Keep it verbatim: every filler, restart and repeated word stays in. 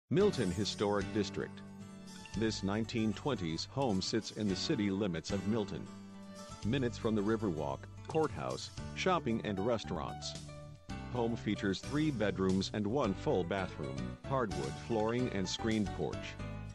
Milton Historic District. This nineteen twenties home sits in the city limits of Milton. Minutes from the Riverwalk, courthouse, shopping and restaurants. Home features three bedrooms and one full bathroom, hardwood flooring and screened porch.